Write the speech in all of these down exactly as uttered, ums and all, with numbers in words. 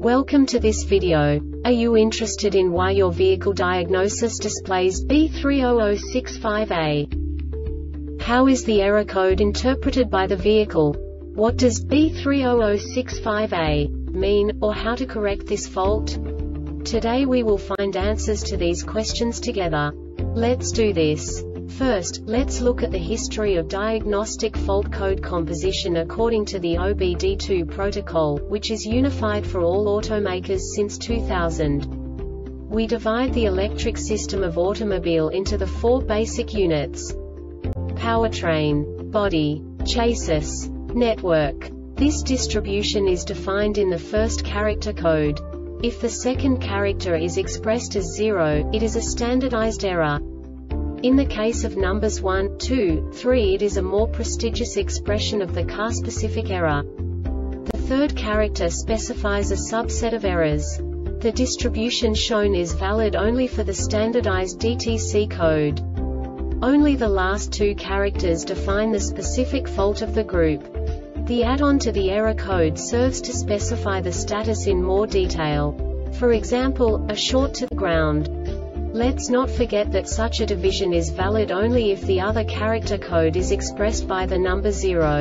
Welcome to this video. Are you interested in why your vehicle diagnosis displays B three zero zero six five A? How is the error code interpreted by the vehicle? What does B three zero zero six five A mean, or how to correct this fault? Today we will find answers to these questions together. Let's do this. First, let's look at the history of diagnostic fault code composition according to the O B D two protocol, which is unified for all automakers since two thousand. We divide the electric system of automobile into the four basic units: powertrain, body, chassis, network. This distribution is defined in the first character code. If the second character is expressed as zero, it is a standardized error. In the case of numbers one, two, three, it is a more prestigious expression of the car-specific error. The third character specifies a subset of errors. The distribution shown is valid only for the standardized D T C code. Only the last two characters define the specific fault of the group. The add-on to the error code serves to specify the status in more detail. For example, a short to the ground. Let's not forget that such a division is valid only if the other character code is expressed by the number zero.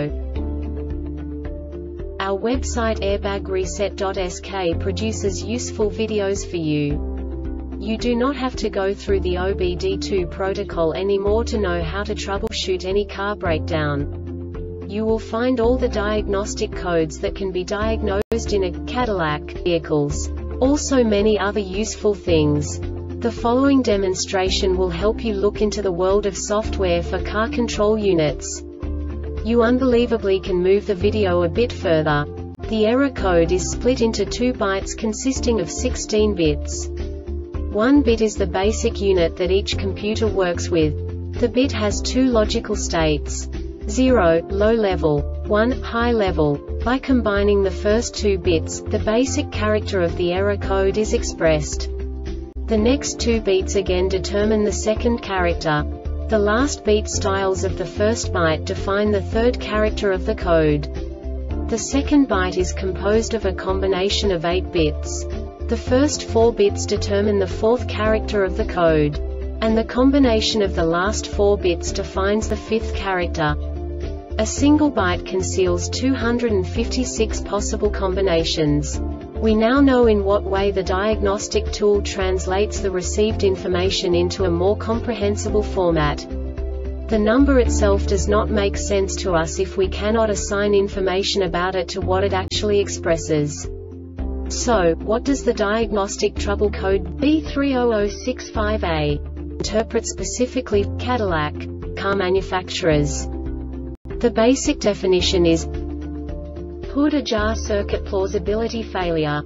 Our website airbag reset dot S K produces useful videos for you. You do not have to go through the O B D two protocol anymore to know how to troubleshoot any car breakdown. You will find all the diagnostic codes that can be diagnosed in a Cadillac vehicles. Also many other useful things. The following demonstration will help you look into the world of software for car control units. You unbelievably can move the video a bit further. The error code is split into two bytes consisting of sixteen bits. One bit is the basic unit that each computer works with. The bit has two logical states: zero, low level, one, high level. By combining the first two bits, the basic character of the error code is expressed. The next two beats again determine the second character. The last beat styles of the first byte define the third character of the code. The second byte is composed of a combination of eight bits. The first four bits determine the fourth character of the code. And the combination of the last four bits defines the fifth character. A single byte conceals two hundred fifty-six possible combinations. We now know in what way the diagnostic tool translates the received information into a more comprehensible format. The number itself does not make sense to us if we cannot assign information about it to what it actually expresses. So, what does the diagnostic trouble code B three zero zero six five A interpret specifically for Cadillac car manufacturers? The basic definition is hood ajar circuit plausibility failure.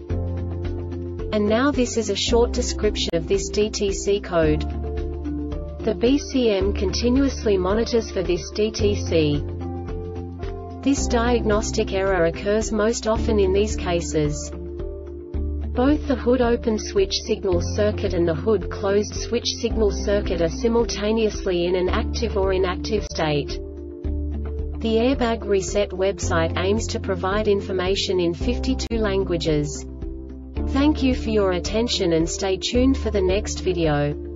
And now this is a short description of this D T C code. The B C M continuously monitors for this D T C. This diagnostic error occurs most often in these cases. Both the hood open switch signal circuit and the hood closed switch signal circuit are simultaneously in an active or inactive state. The Airbag Reset website aims to provide information in fifty-two languages. Thank you for your attention and stay tuned for the next video.